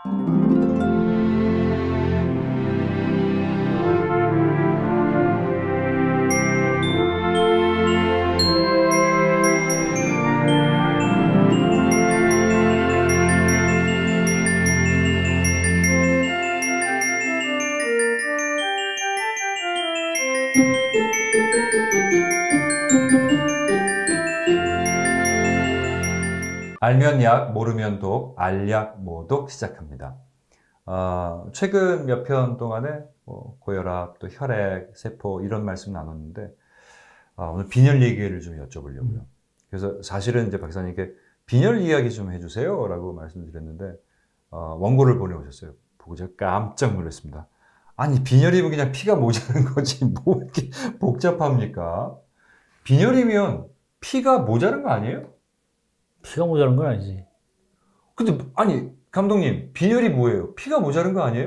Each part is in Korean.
알면 약, 모르면 독, 알약모독 시작합니다. 최근 몇 편 동안에 고혈압, 또 혈액, 세포 이런 말씀 나눴는데 오늘 빈혈 얘기를 좀 여쭤보려고요. 그래서 사실은 이제 박사님께 빈혈 이야기 좀 해주세요 라고 말씀드렸는데 원고를 보내오셨어요. 보고 제가 깜짝 놀랐습니다. 아니 빈혈이면 그냥 피가 모자란 거지 뭐 이렇게 복잡합니까? 빈혈이면 피가 모자란 거 아니에요? 피가 모자란 건 아니지. 근데 아니 감독님 빈혈이 뭐예요? 피가 모자란 거 아니에요?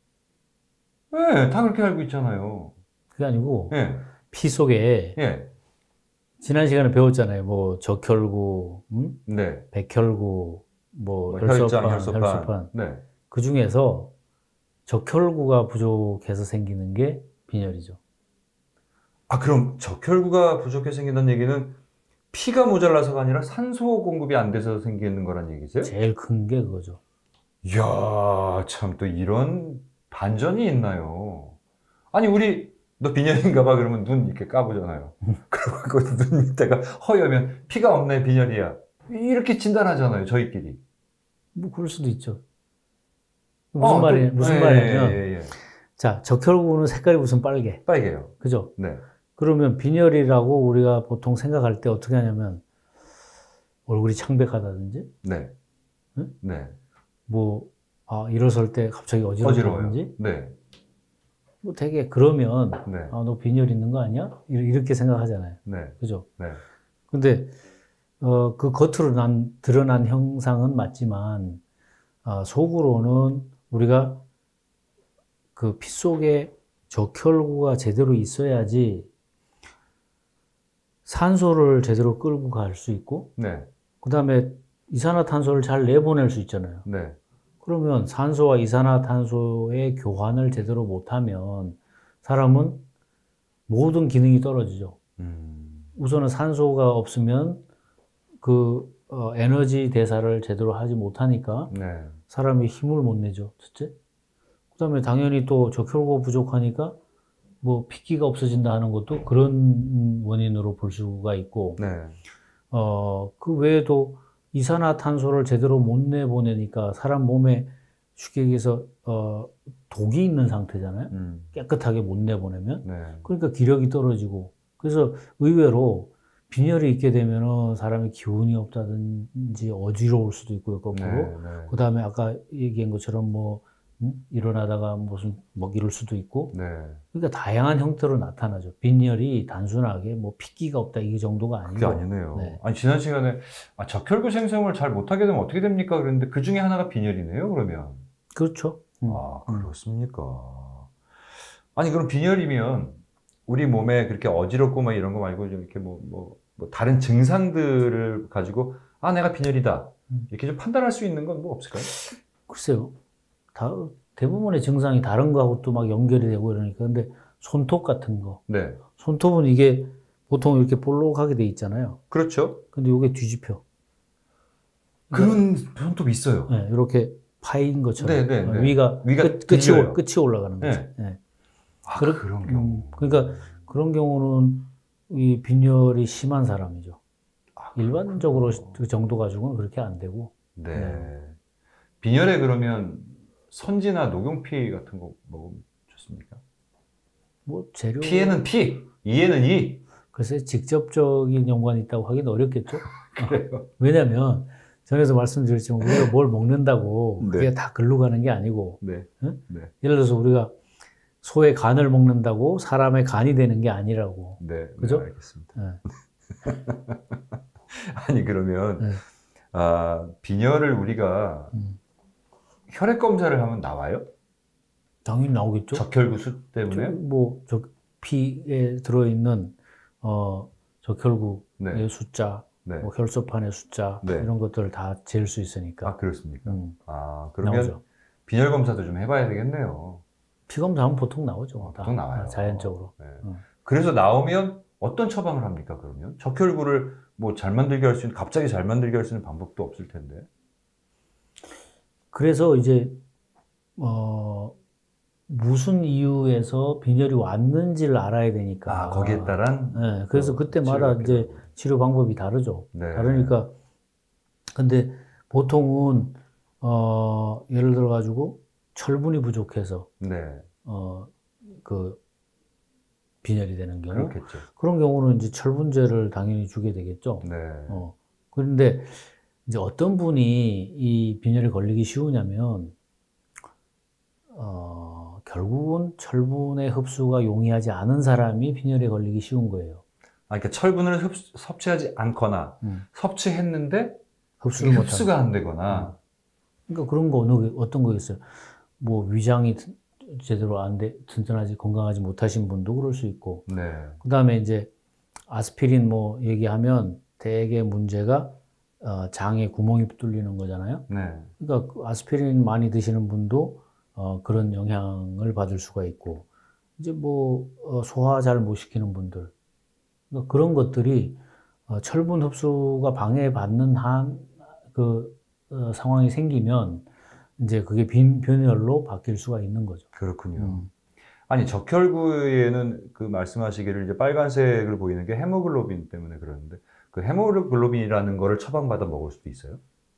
네, 다 그렇게 알고 있잖아요. 그게 아니고 네. 피 속에 네. 지난 시간에 배웠잖아요. 뭐 적혈구, 네. 백혈구, 뭐 혈장, 혈소판. 네. 그 중에서 적혈구가 부족해서 생기는 게 빈혈이죠. 그럼 적혈구가 부족해서 생긴다는 얘기는 피가 모자라서가 아니라 산소 공급이 안 돼서 생기는 거란 얘기세요? 제일 큰 게 그거죠. 이야, 참 또 이런 반전이 있나요? 아니 너 빈혈인가 봐 그러면 눈 이렇게 까보잖아요. 그리고 눈 밑에가 허여면 피가 없네 빈혈이야. 이렇게 진단하잖아요 저희끼리. 뭐 그럴 수도 있죠. 무슨 말이냐면 자, 적혈구는 색깔이 무슨 빨개요. 그죠? 네. 그러면 빈혈이라고 우리가 보통 생각할 때 어떻게 하냐면 얼굴이 창백하다든지, 네, 응? 네. 뭐 일어설 때 갑자기 어지럽다든지, 네. 뭐 되게 그러면 네. 너 빈혈 있는 거 아니야? 이렇게 생각하잖아요. 네. 그죠? 네. 근데 그 겉으로 드러난 형상은 맞지만 속으로는 우리가 그 피 속에 적혈구가 제대로 있어야지 산소를 제대로 끌고 갈 수 있고, 네. 그 다음에 이산화탄소를 잘 내보낼 수 있잖아요. 네. 그러면 산소와 이산화탄소의 교환을 제대로 못하면 사람은 모든 기능이 떨어지죠. 우선은 산소가 없으면 그 에너지 대사를 제대로 하지 못하니까 네. 사람이 힘을 못 내죠. 첫째. 그 다음에 당연히 또 적혈구가 부족하니까 뭐 핏기가 없어진다 하는 것도 그런 원인으로 볼 수가 있고, 네. 그 외에도 이산화탄소를 제대로 못 내보내니까 사람 몸에 쉽게 얘기해서 독이 있는 상태잖아요. 깨끗하게 못 내보내면. 네. 그러니까 기력이 떨어지고, 그래서 의외로 빈혈이 있게 되면 사람이 기운이 없다든지 어지러울 수도 있고요, 거꾸로. 네. 네. 그 다음에 아까 얘기한 것처럼 뭐 일어나다가 무슨 이럴 수도 있고. 네. 그러니까 다양한 형태로 나타나죠. 빈혈이 단순하게 뭐 핏기가 없다 이 정도가 아니고. 그게 아니네요. 네. 아니 지난 시간에 적혈구 생성을 잘 못하게 되면 어떻게 됩니까? 그랬는데 그 중에 하나가 빈혈이네요. 그러면. 그렇죠. 그렇습니까? 아니 그럼 빈혈이면 우리 몸에 그렇게 어지럽고 막 이런 거 말고 좀 이렇게 뭐 다른 증상들을 가지고 내가 빈혈이다 이렇게 좀 판단할 수 있는 건 뭐 없을까요? 글쎄요. 대부분의 증상이 다른 거하고 또 막 연결이 되고 이러니까. 근데 손톱 같은 거. 네. 손톱은 이게 보통 이렇게 볼록하게 돼 있잖아요. 그렇죠. 근데 이게 뒤집혀. 그런 손톱이 있어요. 네, 이렇게 파인 것처럼. 네. 위가 끝이 올라가는 거죠. 네. 네. 그런 경우. 그러니까 그런 경우는 이 빈혈이 심한 사람이죠. 일반적으로 그 정도 가지고는 그렇게 안 되고. 네. 빈혈에 그러면 선지나 녹용피 같은 거 먹으면 좋습니까? 뭐 재료. 피에는 피, 이에는 이. 글쎄 직접적인 연관이 있다고 하긴 어렵겠죠. 그래요. 왜냐하면 전에도 말씀드렸지만 우리가 뭘 먹는다고 네. 그게 다 글로 가는 게 아니고. 네. 응? 네. 예를 들어서 우리가 소의 간을 먹는다고 사람의 간이 되는 게 아니라고. 네. 그죠? 네, 알겠습니다. 네. 아니 그러면 네. 빈혈을 우리가 혈액 검사를 하면 나와요? 당연히 나오겠죠. 적혈구 수 때문에? 피에 들어있는 적혈구의 네. 숫자, 네. 뭐 혈소판의 숫자 네. 이런 것들을 다 잴 수 있으니까. 그렇습니까? 그러면 그러면 나오죠. 빈혈 검사도 좀 해봐야 되겠네요. 피검사하면 보통 나오죠. 보통 나와요. 자연적으로. 네. 그래서 나오면 어떤 처방을 합니까, 그러면? 적혈구를 뭐 잘 만들게 할 수 있는, 갑자기 잘 만들게 할 수 있는 방법도 없을 텐데. 그래서 이제, 무슨 이유에서 빈혈이 왔는지를 알아야 되니까. 아, 거기에 따른? 네, 그래서 그때마다 치료가 이제 필요하고. 치료 방법이 다르죠. 네. 다르니까. 근데 보통은, 예를 들어가지고 철분이 부족해서, 네. 그, 빈혈이 되는 경우. 그렇겠죠. 그런 경우는 이제 철분제를 당연히 주게 되겠죠. 네. 그런데 이제 어떤 분이 이 빈혈에 걸리기 쉬우냐면, 결국은 철분의 흡수가 용이하지 않은 사람이 빈혈에 걸리기 쉬운 거예요. 아, 그러니까 철분을 섭취하지 않거나, 섭취했는데, 흡수를 못하는. 흡수가 안 되거나, 그러니까 그런 거 어떤 거 있어요? 뭐 위장이 제대로 튼튼하지 건강하지 못하신 분도 그럴 수 있고, 네. 그다음에 이제 아스피린 뭐 얘기하면 대개 문제가 장에 구멍이 뚫리는 거잖아요. 네. 그러니까 그 아스피린 많이 드시는 분도 그런 영향을 받을 수가 있고, 이제 뭐 소화 잘 못 시키는 분들, 그러니까 그런 것들이 철분 흡수가 방해받는 상황이 생기면 이제 그게 빈혈로 바뀔 수가 있는 거죠. 그렇군요. 아니, 적혈구에는 그 말씀하시기를 이제 빨간색을 보이는 게 헤모글로빈 때문에 그러는데, 그 헤모글로빈이라는 거를 처방받아 먹을 수도 있어요?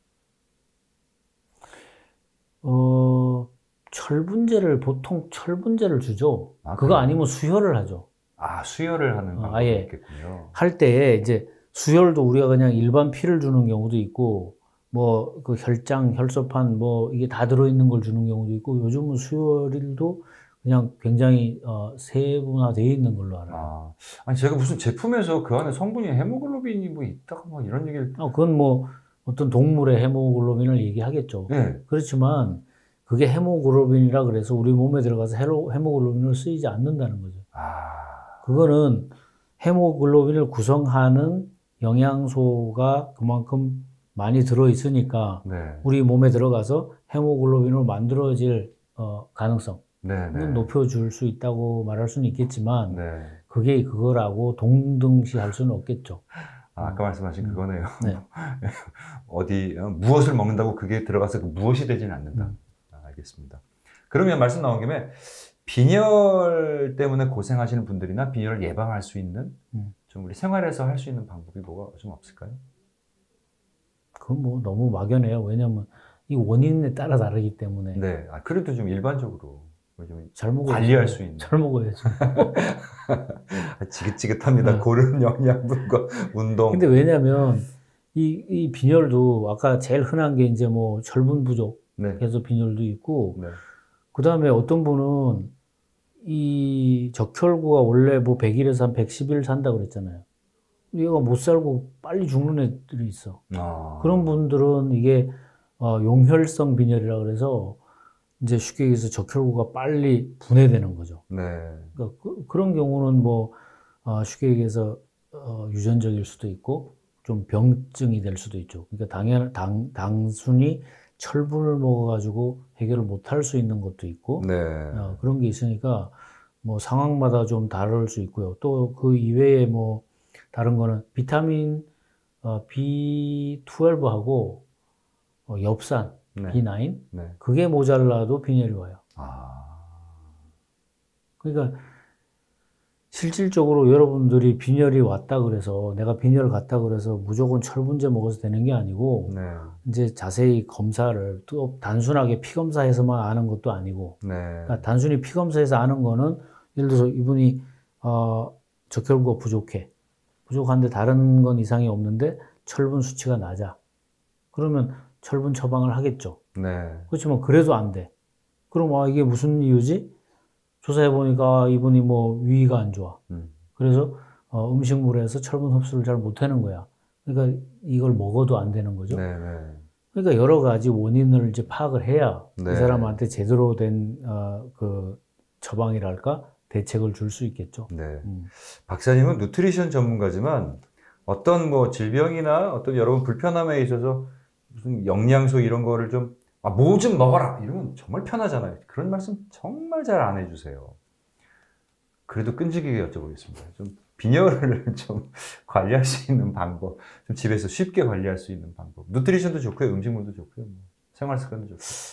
보통 철분제를 주죠. 아, 그거 그래요? 아니면 수혈을 하죠. 아, 수혈을 하는 방법이 아예. 있겠군요. 할 때에 이제 수혈도 우리가 그냥 일반 피를 주는 경우도 있고, 뭐 그 혈장, 혈소판 뭐 이게 다 들어있는 걸 주는 경우도 있고, 요즘은 수혈도 그냥 굉장히 세분화되어 있는 걸로 알아요. 아, 아니, 제가 무슨 제품에서 그 안에 성분이 헤모글로빈이 뭐 있다고 막 이런 얘기를. 그건 뭐 어떤 동물의 헤모글로빈을 얘기하겠죠. 네. 그렇지만 그게 헤모글로빈이라 그래서 우리 몸에 들어가서 헤모글로빈을 쓰이지 않는다는 거죠. 아, 그거는 헤모글로빈을 구성하는 영양소가 그만큼 많이 들어있으니까 네. 우리 몸에 들어가서 헤모글로빈으로 만들어질 가능성은 네, 네. 높여줄 수 있다고 말할 수는 있겠지만 네. 그게 그거라고 동등시할 수는 없겠죠. 아, 아까 말씀하신 그거네요. 네. 무엇을 먹는다고 그게 들어가서 그 무엇이 되지는 않는다. 아, 알겠습니다. 그러면 말씀 나온 김에 빈혈 때문에 고생하시는 분들이나 빈혈을 예방할 수 있는 좀 우리 생활에서 할 수 있는 방법이 뭐가 좀 없을까요? 그건 뭐 너무 막연해요. 왜냐면 이 원인에 따라 다르기 때문에 네. 아, 그래도 좀 일반적으로 좀 잘 먹어야죠. 관리할 수 있는. 잘 먹어야죠. 지긋지긋합니다. 네. 고른 영양분과 운동. 근데 왜냐면 이 빈혈도 아까 제일 흔한 게 이제 뭐 철분 부족해서 네. 빈혈도 있고, 네. 그 다음에 어떤 분은 이 적혈구가 원래 뭐 100일에서 한 110일 산다 그랬잖아요. 얘가 못 살고 빨리 죽는 애들이 있어. 아. 그런 분들은 이게 용혈성 빈혈이라 그래서 이제 쉽게 얘기해서 적혈구가 빨리 분해되는 거죠. 네. 그러니까 그런 경우는 뭐 쉽게 얘기해서 유전적일 수도 있고 좀 병증이 될 수도 있죠. 그러니까 단순히 철분을 먹어가지고 해결을 못할 수 있는 것도 있고 네. 그런 게 있으니까 뭐 상황마다 좀 다를 수 있고요. 또 그 이외에 뭐 다른 거는 비타민 B12하고 엽산 네. B9 네. 그게 모자라도 빈혈이 와요. 아. 그러니까 실질적으로 여러분들이 빈혈이 왔다 그래서 내가 빈혈을 갔다 그래서 무조건 철분제 먹어서 되는 게 아니고 네. 이제 자세히 검사를 또 단순하게 피 검사해서만 아는 것도 아니고 네. 그러니까 단순히 피 검사해서 아는 거는 예를 들어서 이분이 적혈구가 부족한데 다른 건 이상이 없는데 철분 수치가 낮아. 그러면 철분 처방을 하겠죠. 네. 그렇지만 그래도 안 돼. 그럼 이게 무슨 이유지? 조사해 보니까 이분이 뭐 위가 안 좋아. 그래서 음식물에서 철분 흡수를 잘 못하는 거야. 그러니까 이걸 먹어도 안 되는 거죠. 네. 네. 그러니까 여러 가지 원인을 이제 파악을 해야 네. 이 사람한테 제대로 된 그 처방이랄까 대책을 줄 수 있겠죠. 네. 박사님은 누트리션 전문가지만 어떤 뭐 질병이나 어떤 여러분 불편함에 있어서 무슨 영양소 이런 거를 좀 뭐 좀 먹어라 이러면 정말 편하잖아요. 그런 말씀 정말 잘 안 해주세요. 그래도 끈질기게 여쭤보겠습니다. 좀 빈혈을 좀 관리할 수 있는 방법, 좀 집에서 쉽게 관리할 수 있는 방법. 누트리션도 좋고요, 음식물도 좋고요, 뭐 생활 습관도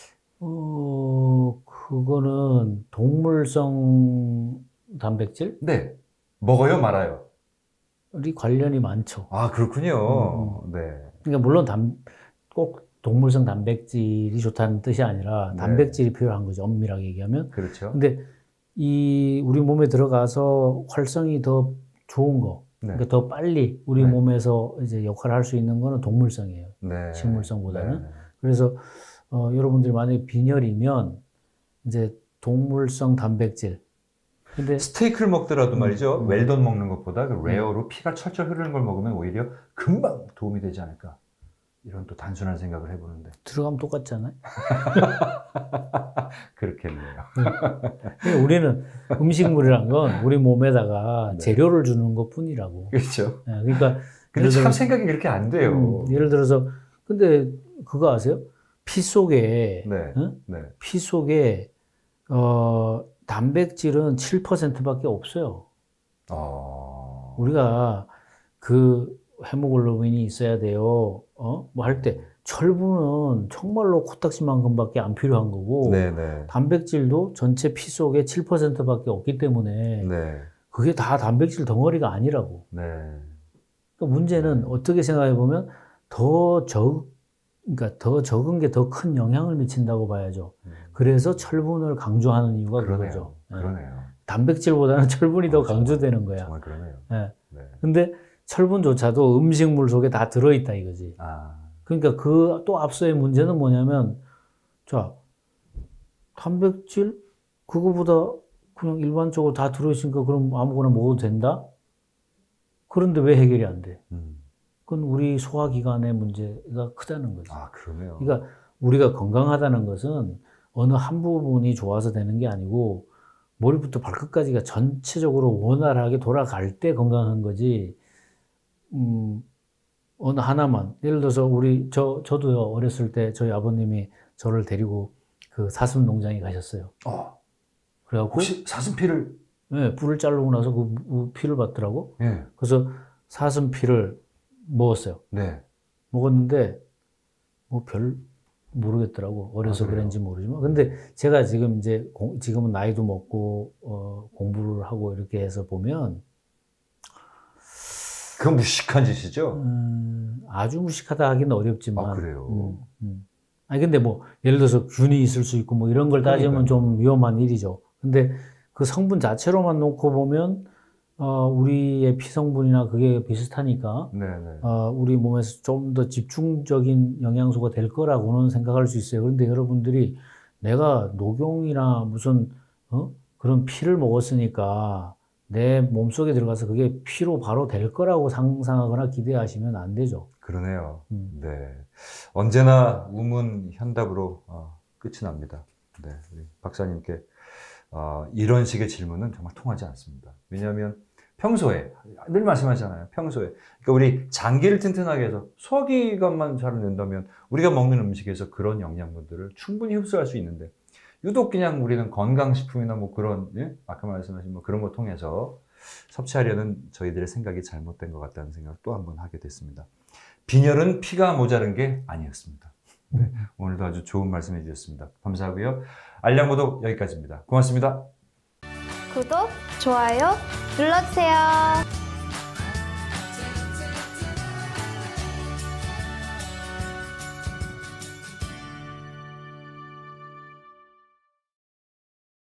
좋고요. 그거는 동물성 단백질? 네, 먹어요, 말아요. 이 관련이 많죠. 아, 그렇군요. 네. 그러니까 물론 꼭 동물성 단백질이 좋다는 뜻이 아니라 네. 단백질이 필요한 거죠. 엄밀하게 얘기하면. 그렇죠. 근데 우리 몸에 들어가서 활성이 더 좋은 거, 네. 그러니까 더 빨리 우리 네. 몸에서 이제 역할을 할 수 있는 거는 동물성이에요. 네. 식물성보다는. 네. 그래서 여러분들이 만약에 빈혈이면 이제 동물성 단백질. 근데 스테이크를 먹더라도 말이죠. 웰던 먹는 것보다 그 레어로 피가 철철 흐르는 걸 먹으면 오히려 금방 도움이 되지 않을까. 이런 또 단순한 생각을 해보는데. 들어가면 똑같잖아요. 그렇겠네요. 우리는 음식물이란 건 우리 몸에다가 네. 재료를 주는 것 뿐이라고. 그렇죠. 네, 그러니까 근데 참 생각이 그렇게 안 돼요. 예를 들어서 근데 그거 아세요? 피 속에 네. 응? 네. 피 속에 단백질은 7%밖에 없어요. 우리가 그 헤모글로빈이 있어야 돼요. 뭐 할 때 철분은 정말로 코딱지만큼밖에 안 필요한 거고 네네. 단백질도 전체 피 속에 7%밖에 없기 때문에 네. 그게 다 단백질 덩어리가 아니라고. 네. 그러니까 문제는 어떻게 생각해 보면 그러니까 더 적은 게 더 큰 영향을 미친다고 봐야죠. 그래서 철분을 강조하는 이유가 그러네요. 그거죠. 그러네요. 단백질보다는 철분이 더 강조되는 거야. 정말 그러네요. 네. 네. 근데 철분조차도 음식물 속에 다 들어있다 이거지. 그러니까 그 또 앞서의 문제는 뭐냐면, 자, 단백질 그거보다 그냥 일반적으로 다 들어있으니까 그럼 아무거나 먹어도 된다? 그런데 왜 해결이 안 돼? 그건 우리 소화기관의 문제가 크다는 거죠. 그러네요. 그러니까 우리가 건강하다는 것은 어느 한 부분이 좋아서 되는 게 아니고 머리부터 발끝까지가 전체적으로 원활하게 돌아갈 때 건강한 거지. 어느 하나만 예를 들어서 저도요 어렸을 때 저희 아버님이 저를 데리고 그 사슴 농장에 가셨어요. 그래갖고 혹시 사슴피를? 네, 뿔을 자르고 나서 그 피를 받더라고. 네. 그래서 사슴 피를 먹었어요. 네. 먹었는데 뭐 별 모르겠더라고. 어려서 그래요? 그런지 모르지만. 근데 제가 지금 이제 지금은 나이도 먹고 공부를 하고 이렇게 해서 보면 그건 무식한 짓이죠? 아주 무식하다 하기는 어렵지만. 그래요? 아니, 근데 뭐, 예를 들어서 균이 있을 수 있고 뭐 이런 걸 따지면 좀 위험한 일이죠. 근데 그 성분 자체로만 놓고 보면, 우리의 피 성분이나 그게 비슷하니까, 네네. 우리 몸에서 좀 더 집중적인 영양소가 될 거라고는 생각할 수 있어요. 그런데 여러분들이 내가 녹용이나 무슨, 그런 피를 먹었으니까 내 몸속에 들어가서 그게 피로 바로 될 거라고 상상하거나 기대하시면 안 되죠. 그러네요. 네. 언제나 우문현답으로 끝이 납니다. 네. 우리 박사님께 이런 식의 질문은 정말 통하지 않습니다. 왜냐하면 평소에 늘 말씀하잖아요. 평소에 그러니까 우리 장기를 튼튼하게 해서 소화기관만 잘 된다면 우리가 먹는 음식에서 그런 영양분들을 충분히 흡수할 수 있는데 유독 그냥 우리는 건강식품이나 뭐 그런 아까 말씀하신 뭐 그런 거 통해서 섭취하려는 저희들의 생각이 잘못된 것 같다는 생각을 또 한 번 하게 됐습니다. 빈혈은 피가 모자른 게 아니었습니다. 네, 오늘도 아주 좋은 말씀 해주셨습니다. 감사하고요. 알량모독 여기까지입니다. 고맙습니다. 구독, 좋아요 눌러주세요.